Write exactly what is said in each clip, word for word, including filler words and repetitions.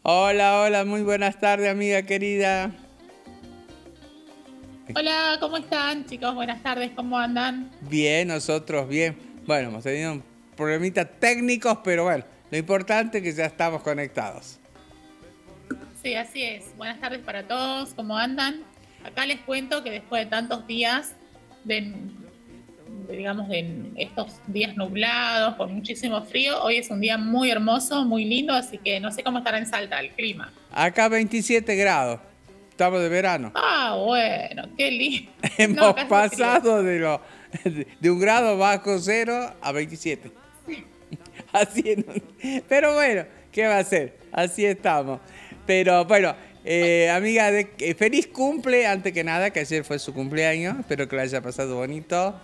Hola, hola, muy buenas tardes, amiga querida. Hola, ¿cómo están, chicos? Buenas tardes, ¿cómo andan? Bien, nosotros bien. Bueno, hemos tenido un problemitas técnicos, pero bueno, lo importante es que ya estamos conectados. Sí, así es. Buenas tardes para todos, ¿cómo andan? Acá les cuento que después de tantos días, de, de, digamos, de estos días nublados, con muchísimo frío, hoy es un día muy hermoso, muy lindo, así que no sé cómo estará en Salta el clima. Acá veintisiete grados, estamos de verano. Ah, bueno, qué lindo. No, Hemos acá hace frío. pasado de, lo, de un grado bajo cero a veintisiete. Así en un- Pero bueno, ¿qué va a ser? Así estamos. Pero bueno, eh, amiga, de, eh, feliz cumple, antes que nada, que ayer fue su cumpleaños. Espero que lo haya pasado bonito.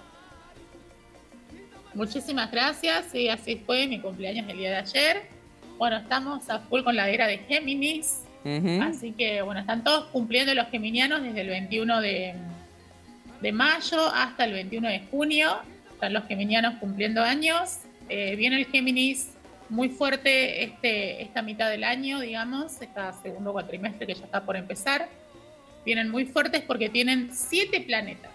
Muchísimas gracias, sí, así fue mi cumpleaños el día de ayer. Bueno, estamos a full con la era de Géminis, Ujú. así que bueno, están todos cumpliendo los geminianos desde el veintiuno de, de mayo hasta el veintiuno de junio. Están los geminianos cumpliendo años. Eh, viene el Géminis muy fuerte este, esta mitad del año, digamos, este segundo cuatrimestre que ya está por empezar. Vienen muy fuertes porque tienen siete planetas.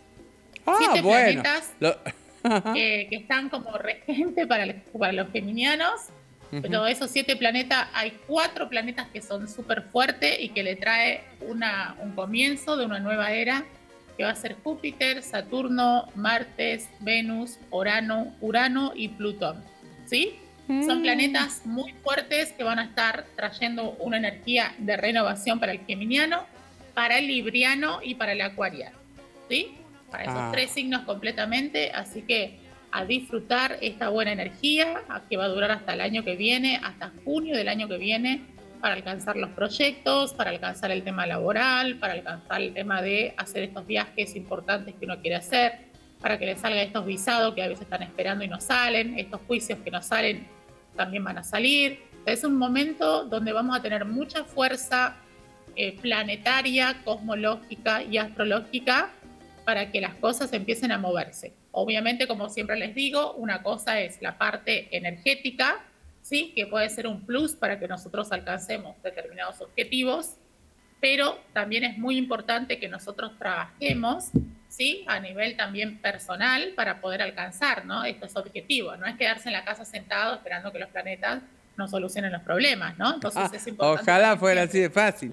Ah, Siete bueno. planetas Lo- que, que están como regente para, para los geminianos. De Ujú. todos esos siete planetas, hay cuatro planetas que son súper fuertes y que le trae una, un comienzo de una nueva era, que va a ser Júpiter, Saturno, Martes, Venus, Urano, Urano y Plutón. ¿Sí? Son Mm. planetas muy fuertes que van a estar trayendo una energía de renovación para el geminiano, para el libriano y para el acuariano. ¿Sí? Para esos Ah, tres signos completamente, así que a disfrutar esta buena energía que va a durar hasta el año que viene, hasta junio del año que viene, para alcanzar los proyectos, para alcanzar el tema laboral, para alcanzar el tema de hacer estos viajes importantes que uno quiere hacer, para que le salgan estos visados que a veces están esperando y no salen, estos juicios que no salen también van a salir. Es un momento donde vamos a tener mucha fuerza eh, planetaria, cosmológica y astrológica para que las cosas empiecen a moverse. Obviamente, como siempre les digo, una cosa es la parte energética, ¿sí? Que puede ser un plus para que nosotros alcancemos determinados objetivos, pero también es muy importante que nosotros trabajemos, ¿sí? A nivel también personal para poder alcanzar, ¿no? Estos objetivos. No es quedarse en la casa sentado esperando que los planetas nos solucionen los problemas, ¿no? Entonces ah, es importante ojalá también fuera así siempre. de fácil.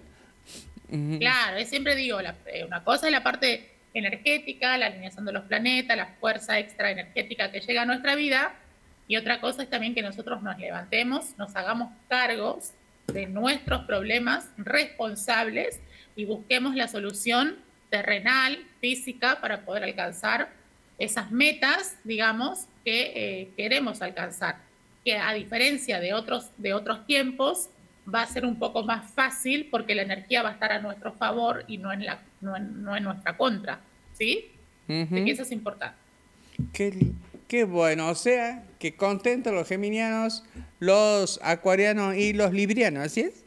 Ujú. Claro, es siempre digo, la, eh, una cosa es la parte energética, la alineación de los planetas, la fuerza extra energética que llega a nuestra vida, y otra cosa es también que nosotros nos levantemos, nos hagamos cargos de nuestros problemas responsables y busquemos la solución terrenal, física, para poder alcanzar esas metas, digamos, que eh, queremos alcanzar. Que a diferencia de otros, de otros tiempos, va a ser un poco más fácil porque la energía va a estar a nuestro favor y no en, la, no en, no en nuestra contra, ¿sí? Así que Ujú. eso es importante. Qué, li- qué bueno, o sea, que contentos los geminianos, los acuarianos y los librianos, ¿así es?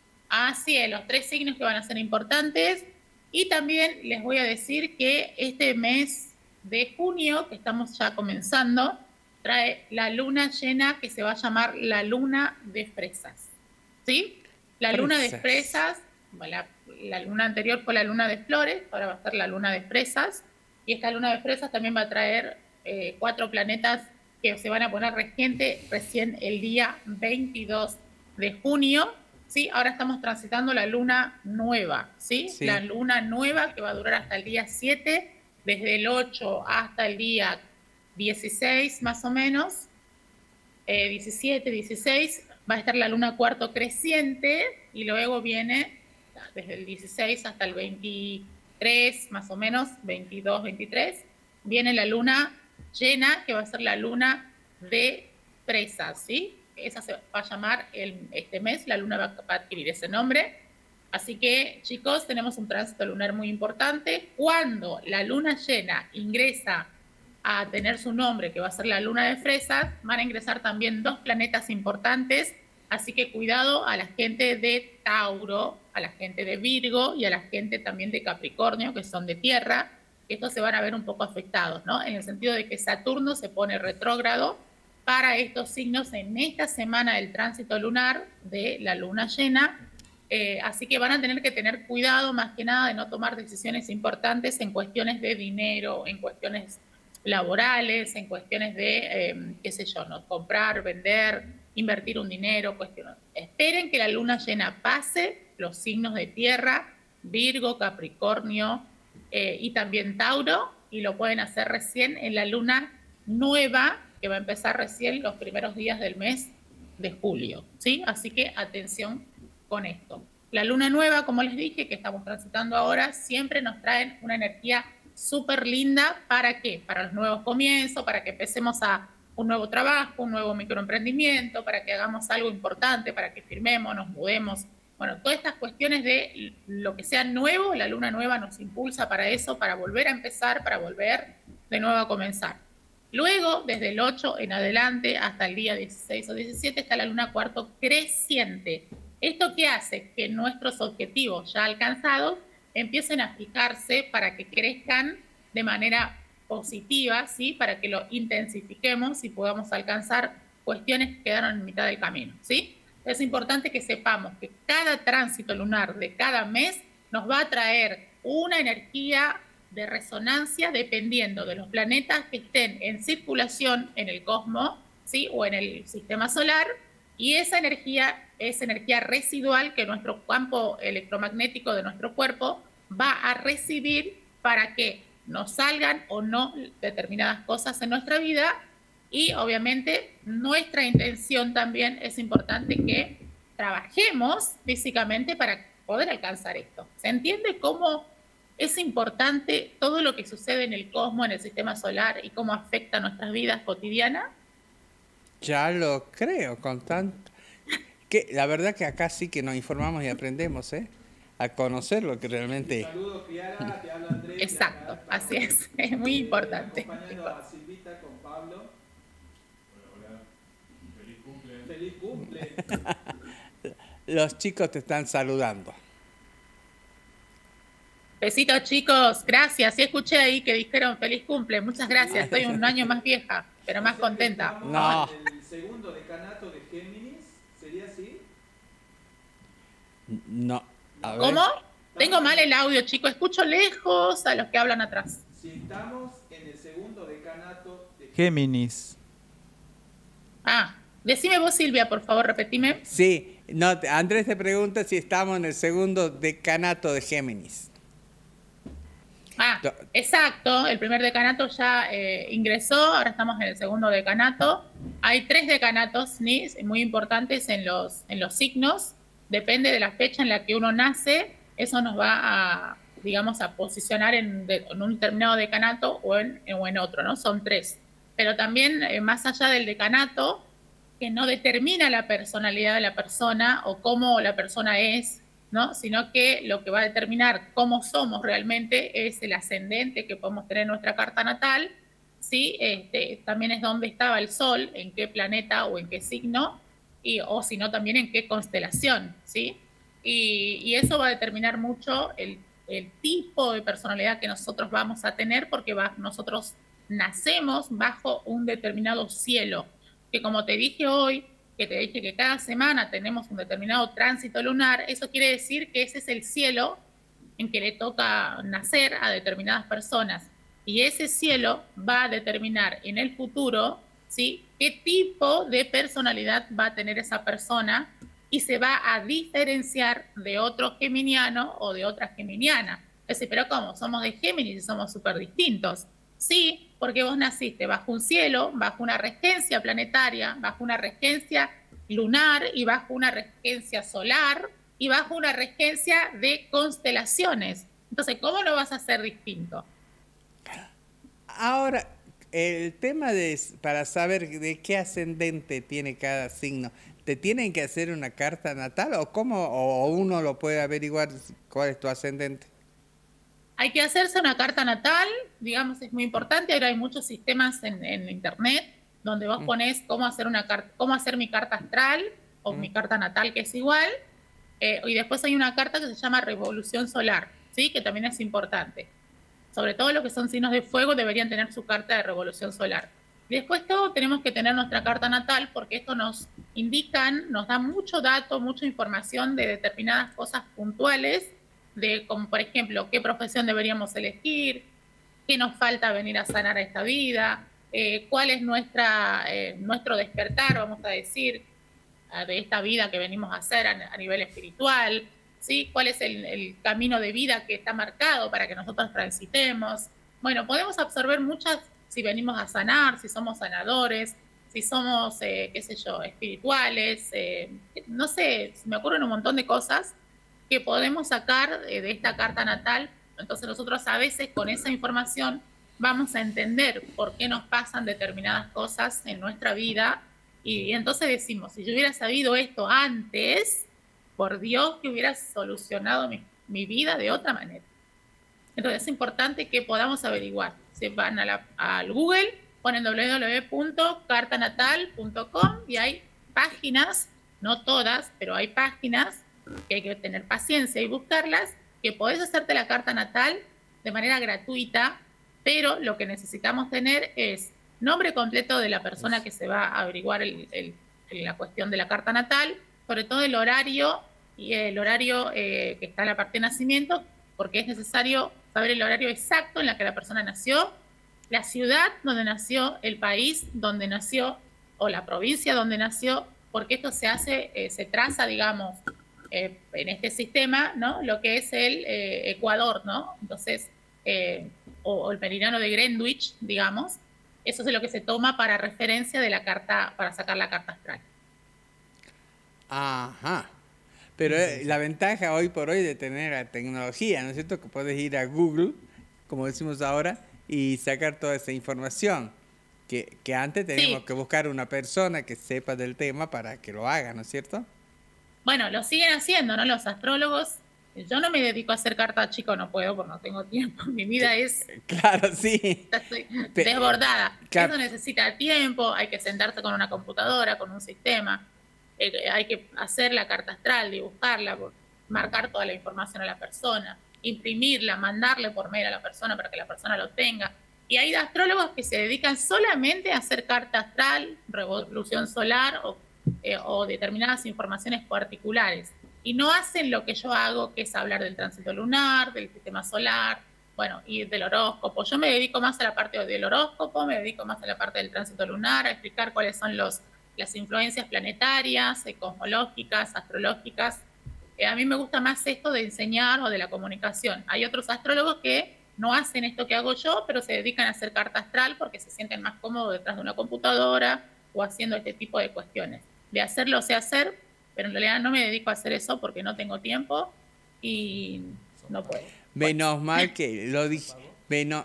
Así es, los tres signos que van a ser importantes. Y también les voy a decir que este mes de junio, que estamos ya comenzando, trae la luna llena que se va a llamar la luna de fresas. ¿Sí? La luna de Fresas. fresas, la, la luna anterior fue la luna de flores, ahora va a ser la luna de fresas. Y esta luna de fresas también va a traer eh, cuatro planetas que se van a poner regente recién el día veintidós de junio. ¿Sí? Ahora estamos transitando la luna nueva, ¿sí? La Sí. luna nueva que va a durar hasta el día siete, desde el ocho hasta el día dieciséis más o menos, eh, diecisiete, dieciséis, va a estar la luna cuarto creciente y luego viene desde el dieciséis hasta el veintitrés, más o menos, veintidós, veintitrés, viene la luna llena, que va a ser la luna de presas, ¿sí? Esa se va a llamar el, este mes, la luna va a adquirir ese nombre. Así que, chicos, tenemos un tránsito lunar muy importante. Cuando la luna llena ingresa a tener su nombre, que va a ser la luna de fresas, van a ingresar también dos planetas importantes, así que cuidado a la gente de Tauro, a la gente de Virgo y a la gente también de Capricornio, que son de tierra, que estos se van a ver un poco afectados, ¿no? En el sentido de que Saturno se pone retrógrado para estos signos en esta semana del tránsito lunar de la luna llena. Eh, así que van a tener que tener cuidado más que nada de no tomar decisiones importantes en cuestiones de dinero, en cuestiones laborales, en cuestiones de, eh, qué sé yo, ¿no? Comprar, vender, invertir un dinero, cuestiones. Esperen que la luna llena pase, los signos de tierra, Virgo, Capricornio eh, y también Tauro, y lo pueden hacer recién en la luna nueva, que va a empezar recién los primeros días del mes de julio, ¿sí? Así que atención con esto. La luna nueva, como les dije, que estamos transitando ahora, siempre nos traen una energía súper linda. ¿Para qué? Para los nuevos comienzos, para que empecemos a un nuevo trabajo, un nuevo microemprendimiento, para que hagamos algo importante, para que firmemos, nos mudemos. Bueno, todas estas cuestiones de lo que sea nuevo, la luna nueva nos impulsa para eso, para volver a empezar, para volver de nuevo a comenzar. Luego, desde el ocho en adelante hasta el día dieciséis o diecisiete, está la luna cuarto creciente. ¿Esto qué hace? Que nuestros objetivos ya alcanzados empiecen a fijarse para que crezcan de manera positiva, ¿sí? Para que lo intensifiquemos y podamos alcanzar cuestiones que quedaron en mitad del camino, ¿sí? Es importante que sepamos que cada tránsito lunar de cada mes nos va a traer una energía de resonancia dependiendo de los planetas que estén en circulación en el cosmos, ¿sí? O en el sistema solar, y esa energía es energía residual que nuestro campo electromagnético de nuestro cuerpo va a recibir para que nos salgan o no determinadas cosas en nuestra vida. Y obviamente nuestra intención también es importante que trabajemos físicamente para poder alcanzar esto. ¿Se entiende cómo es importante todo lo que sucede en el cosmos, en el sistema solar y cómo afecta nuestras vidas cotidianas? Ya lo creo, con tanto... Que, la verdad que acá sí que nos informamos y aprendemos, ¿eh? A conocer lo que realmente... Saludos, Fiara, te habla Andrés. Exacto, así es, es muy importante. Acompañando a Silvita con Pablo. Hola, hola. Feliz cumple. Feliz cumple. Los chicos te están saludando. Besitos, chicos, gracias. Sí escuché ahí que dijeron feliz cumple, muchas gracias. Estoy un año más vieja, pero más contenta. No. El segundo decanato de Géminis, ¿sería así? No. A ver. ¿Cómo? Tengo mal el audio, chicos. Escucho lejos a los que hablan atrás. Si estamos en el segundo decanato de Géminis. Ah, decime vos, Silvia, por favor, repetime. Sí, no, Andrés te pregunta si estamos en el segundo decanato de Géminis. Ah, exacto, el primer decanato ya eh, ingresó, ahora estamos en el segundo decanato. Hay tres decanatos, ¿sí? Muy importantes en los, en los signos. Depende de la fecha en la que uno nace, eso nos va a, digamos, a posicionar en, de, en un determinado decanato o en, o en otro, ¿no? Son tres. Pero también, eh, más allá del decanato, que no determina la personalidad de la persona o cómo la persona es, ¿no? Sino que lo que va a determinar cómo somos realmente es el ascendente que podemos tener en nuestra carta natal, ¿sí? Este, también es dónde estaba el Sol, en qué planeta o en qué signo, y, o si no también en qué constelación, ¿sí? Y, y eso va a determinar mucho el, el tipo de personalidad que nosotros vamos a tener, porque va, nosotros nacemos bajo un determinado cielo, que como te dije hoy, que te dije que cada semana tenemos un determinado tránsito lunar, eso quiere decir que ese es el cielo en que le toca nacer a determinadas personas. Y ese cielo va a determinar en el futuro, ¿sí?, qué tipo de personalidad va a tener esa persona y se va a diferenciar de otro geminiano o de otra geminiana. Es decir, ¿pero cómo? Somos de Géminis y somos súper distintos. Sí, porque vos naciste bajo un cielo, bajo una regencia planetaria, bajo una regencia lunar y bajo una regencia solar y bajo una regencia de constelaciones. Entonces, ¿cómo lo vas a hacer distinto? Ahora, el tema de para saber de qué ascendente tiene cada signo, ¿te tienen que hacer una carta natal o cómo o uno lo puede averiguar cuál es tu ascendente? Hay que hacerse una carta natal, digamos, es muy importante. Ahora hay muchos sistemas en, en internet donde vos mm. ponés cómo hacer una carta, cómo hacer mi carta astral o mm. mi carta natal, que es igual. Eh, y después hay una carta que se llama revolución solar, ¿sí?, que también es importante. Sobre todo los que son signos de fuego deberían tener su carta de revolución solar. Después todo tenemos que tener nuestra carta natal porque esto nos indican, nos da mucho dato, mucha información de determinadas cosas puntuales, de como por ejemplo qué profesión deberíamos elegir, qué nos falta venir a sanar a esta vida, eh, cuál es nuestra, eh, nuestro despertar, vamos a decir, de esta vida que venimos a hacer a, a nivel espiritual, ¿sí? Cuál es el, el camino de vida que está marcado para que nosotros transitemos. Bueno, podemos absorber muchas, si venimos a sanar, si somos sanadores, si somos, eh, qué sé yo, espirituales, eh, no sé, me ocurren un montón de cosas que podemos sacar de esta carta natal. Entonces nosotros a veces con esa información vamos a entender por qué nos pasan determinadas cosas en nuestra vida y entonces decimos, si yo hubiera sabido esto antes, por Dios que hubiera solucionado mi, mi vida de otra manera. Entonces es importante que podamos averiguar. Se van a la, al Google, ponen doble u doble u doble u punto carta natal punto com y hay páginas, no todas, pero hay páginas que hay que tener paciencia y buscarlas, que podés hacerte la carta natal de manera gratuita, pero lo que necesitamos tener es nombre completo de la persona que se va a averiguar el, el, la cuestión de la carta natal, sobre todo el horario y el horario eh, que está en la parte de nacimiento, porque es necesario saber el horario exacto en la que la persona nació, la ciudad donde nació, el país donde nació o la provincia donde nació, porque esto se hace, eh, se traza, digamos, eh, en este sistema, ¿no? Lo que es el eh, Ecuador, ¿no? Entonces, eh, o, o el meridiano de Greenwich, digamos, eso es lo que se toma para referencia de la carta, para sacar la carta astral. Ajá. Pero eh, la ventaja hoy por hoy de tener la tecnología, ¿no es cierto? Que puedes ir a Google, como decimos ahora, y sacar toda esa información. Que, que antes teníamos sí. que buscar una persona que sepa del tema para que lo haga, ¿no es cierto? Bueno, lo siguen haciendo, ¿no? Los astrólogos. Yo no me dedico a hacer carta chico, no puedo porque no tengo tiempo. Mi vida es... Claro, sí. Estoy desbordada. Claro. Eso necesita tiempo, hay que sentarse con una computadora, con un sistema. Eh, hay que hacer la carta astral, dibujarla, marcar toda la información a la persona, imprimirla, mandarle por mail a la persona para que la persona lo tenga. Y hay astrólogos que se dedican solamente a hacer carta astral, revolución solar o, eh, o determinadas informaciones particulares. Y no hacen lo que yo hago, que es hablar del tránsito lunar, del sistema solar, bueno, y del horóscopo. Yo me dedico más a la parte del horóscopo, me dedico más a la parte del tránsito lunar, a explicar cuáles son los, las influencias planetarias, eh, cosmológicas, astrológicas. Eh, a mí me gusta más esto de enseñar o de la comunicación. Hay otros astrólogos que no hacen esto que hago yo, pero se dedican a hacer carta astral porque se sienten más cómodos detrás de una computadora o haciendo este tipo de cuestiones. De hacerlo sé hacer, pero en realidad no me dedico a hacer eso porque no tengo tiempo y no puedo. Menos mal que lo dije, menos,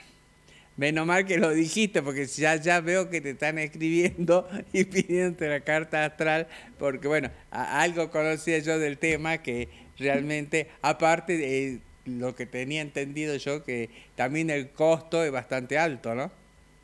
menos mal que lo dijiste, porque ya, ya veo que te están escribiendo y pidiéndote la carta astral, porque bueno, a, algo conocía yo del tema que realmente, aparte de lo que tenía entendido yo, que también el costo es bastante alto, ¿no?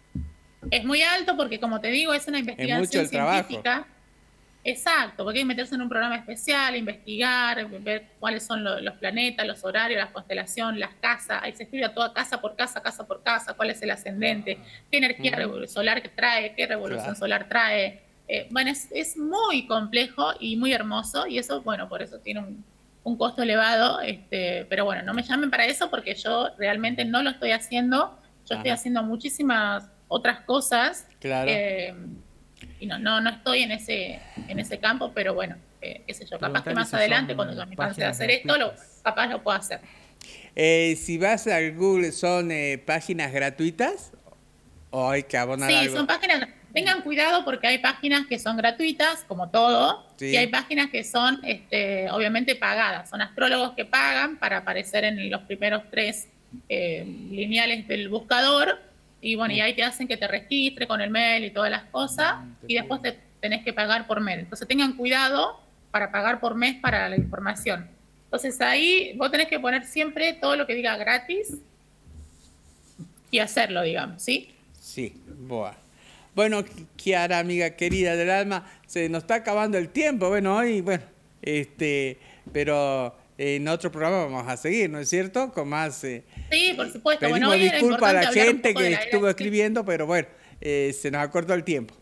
Es muy alto porque, como te digo, es una investigación es mucho el científica. trabajo. Exacto, porque hay que meterse en un programa especial, investigar, ver cuáles son lo, los planetas, los horarios, las constelaciones, las casas. Ahí se estudia toda casa por casa, casa por casa, cuál es el ascendente, qué energía uh-huh. solar que trae, qué revolución claro. solar trae. Eh, bueno, es, es muy complejo y muy hermoso y eso, bueno, por eso tiene un, un costo elevado. Este, pero bueno, no me llamen para eso porque yo realmente no lo estoy haciendo. Yo Ajá. estoy haciendo muchísimas otras cosas. Claro. Eh, Y no, no, no estoy en ese, en ese campo, pero bueno, eh, qué sé yo, capaz que más adelante, cuando yo me canse de hacer esto, lo, capaz lo puedo hacer. Eh, si vas al Google, ¿son eh, páginas gratuitas o hay que abonar sí, algo? Sí, son páginas, tengan cuidado porque hay páginas que son gratuitas, como todo, sí. y hay páginas que son, este, obviamente, pagadas. Son astrólogos que pagan para aparecer en los primeros tres eh, lineales del buscador. Y bueno, y ahí te hacen que te registres con el mail y todas las cosas, y después te tenés que pagar por mes. Entonces tengan cuidado para pagar por mes para la información. Entonces ahí vos tenés que poner siempre todo lo que diga gratis y hacerlo, digamos, ¿sí? Sí, boa. Bueno, Kiara, amiga querida del alma, se nos está acabando el tiempo. Bueno, hoy, bueno, este, pero... en otro programa vamos a seguir, ¿no es cierto? Con más... Eh, sí, por supuesto. pedimos bueno, disculpas a la gente que estuvo escribiendo, pero bueno, eh, se nos acortó el tiempo.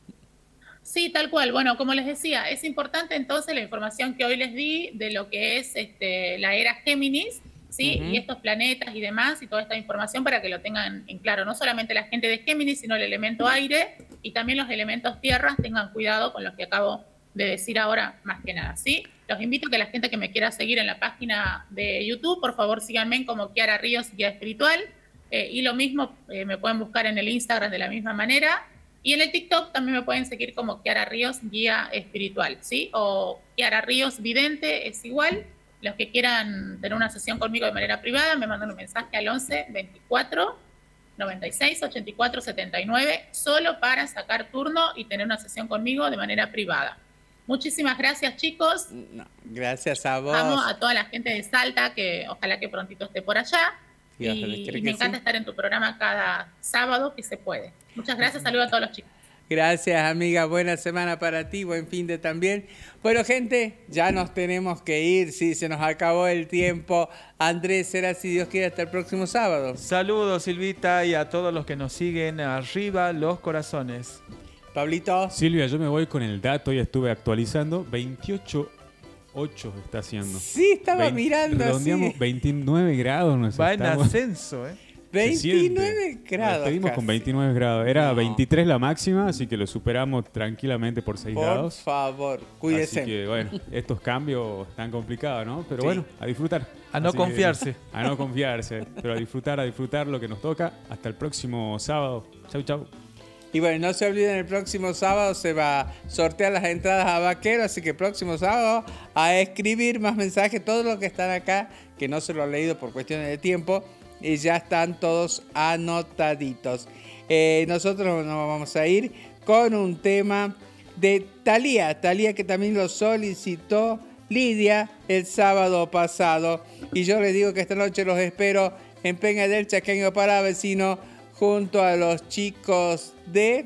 Sí, tal cual. Bueno, como les decía, es importante entonces la información que hoy les di de lo que es este, la era Géminis, ¿sí? Uh-huh. Y estos planetas y demás, y toda esta información para que lo tengan en claro. No solamente la gente de Géminis, sino el elemento aire y también los elementos tierras. Tengan cuidado con los que acabo de decir ahora, más que nada, ¿sí? Los invito a que la gente que me quiera seguir en la página de YouTube, por favor síganme como Kiara Ríos, Guía Espiritual. Eh, y lo mismo, eh, me pueden buscar en el Instagram de la misma manera. Y en el TikTok también me pueden seguir como Kiara Ríos, Guía Espiritual, ¿sí? O Kiara Ríos Vidente, es igual. Los que quieran tener una sesión conmigo de manera privada, me mandan un mensaje al once, veinticuatro, noventa y seis, ochenta y cuatro, setenta y nueve, solo para sacar turno y tener una sesión conmigo de manera privada. Muchísimas gracias, chicos. No, gracias a vos. Amo a toda la gente de Salta, que ojalá que prontito esté por allá. Y, y me encanta sí. estar en tu programa cada sábado que se puede. Muchas gracias, saludos a todos los chicos. Gracias, amiga, buena semana para ti, buen fin de también. Bueno, gente, ya nos tenemos que ir, sí, se nos acabó el tiempo. Andrés, será si Dios quiere hasta el próximo sábado. Saludos, Silvita, y a todos los que nos siguen, arriba los corazones. Pablito. Silvia, yo me voy con el dato, ya estuve actualizando, veintiocho ocho está haciendo. Sí, estaba veinte, mirando redondeamos así. veintinueve grados. Nos Va estamos. en ascenso, ¿eh? veintinueve grados. Nos estuvimos con veintinueve grados. Era no. veintitrés la máxima, así que lo superamos tranquilamente por seis por grados. Por favor, cuídense. Así que, bueno, estos cambios están complicados, ¿no? Pero sí. bueno, a disfrutar. A no así confiarse. Que, a no confiarse. Pero a disfrutar, a disfrutar lo que nos toca. Hasta el próximo sábado. Chau, chau. Y bueno, no se olviden, el próximo sábado se va a sortear las entradas a Vaquero, así que el próximo sábado a escribir más mensajes. Todos los que están acá, que no se lo han leído por cuestiones de tiempo, y ya están todos anotaditos. Eh, nosotros nos vamos a ir con un tema de Thalía. Thalía, que también lo solicitó Lidia el sábado pasado. Y yo les digo que esta noche los espero en Peña del Chaqueño para Vecino, junto a los chicos de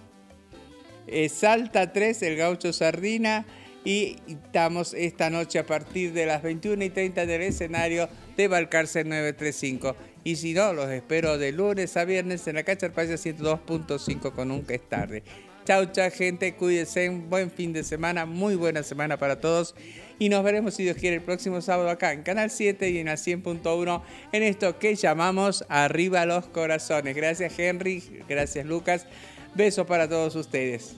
eh, Salta tres, el Gaucho Sardina, y estamos esta noche a partir de las veintiuna y treinta del escenario de Balcarce novecientos treinta y cinco. Y si no, los espero de lunes a viernes en la Cacharpaya ciento dos punto cinco con Nunca es Tarde. Chau, chau, gente, cuídense, un buen fin de semana, muy buena semana para todos. Y nos veremos, si Dios quiere, el próximo sábado acá en Canal siete y en la cien punto uno en esto que llamamos Arriba los Corazones. Gracias, Henry, gracias, Lucas. Besos para todos ustedes.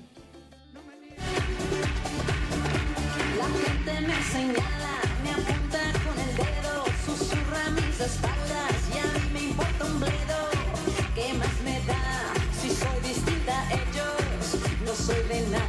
La gente me señala, me apunta con el dedo, susurra a mis espaldas y a mí me importa un bledo. ¿Qué más me da si soy distinta a ellos? No soy de nada.